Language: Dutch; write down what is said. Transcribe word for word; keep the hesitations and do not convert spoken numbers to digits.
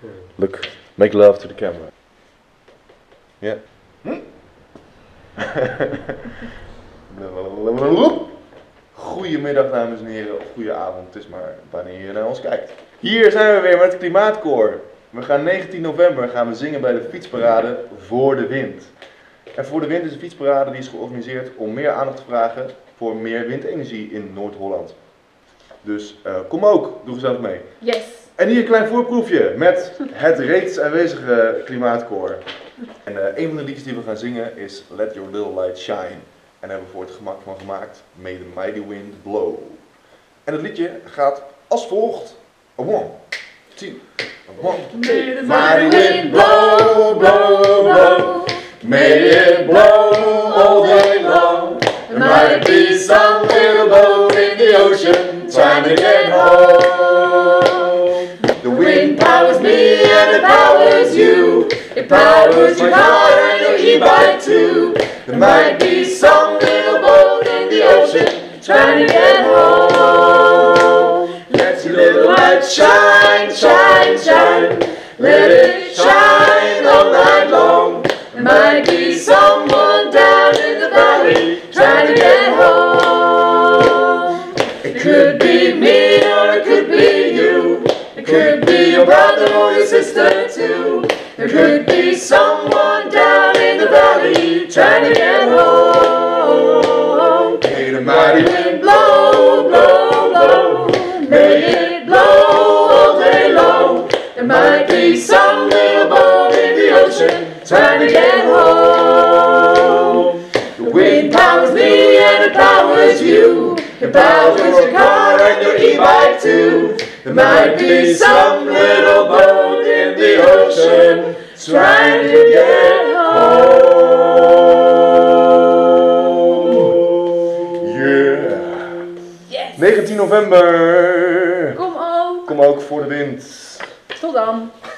Look, make love to the camera. Ja. Yeah. Goedemiddag dames en heren, of goede avond, het is maar wanneer je naar ons kijkt. Hier zijn we weer met het Klimaatkoor. We gaan negentien november gaan we zingen bij de fietsparade Voor de Wind. En Voor de Wind is een fietsparade die is georganiseerd om meer aandacht te vragen voor meer windenergie in Noord-Holland. Dus uh, kom ook, doe gezellig mee. Yes! En hier een klein voorproefje met het reeds aanwezige Klimaatkoor. En uh, een van de liedjes die we gaan zingen is Let Your Little Light Shine. En daar hebben we voor het gemak van gemaakt May the Mighty Wind Blow. En het liedje gaat als volgt. A one, two, a one, two. Mighty wind blow, blow, blow. May it blow all day long. There might be some little boat in the ocean trying to get home. The wind powers me and it powers you. It powers your car and your e-bike too. There might be some little boat in the ocean trying to get home. Let your little light shine, shine, shine. Let it shine all night long. There might be someone down in the valley trying to get home. It could be me or it could be you. It could be your brother or your sister too. There could be someone down in the valley trying to get home. May the mighty wind blow, blow, blow. May it blow all day long. There might be some little boat in the ocean trying to get home. The wind powers me and it powers you. It powers your car and your e-bike too. There might be some little boat in the ocean trying to get home. Yeah. Yes. negentien november. Kom ook. Kom ook voor de wind. Tot dan.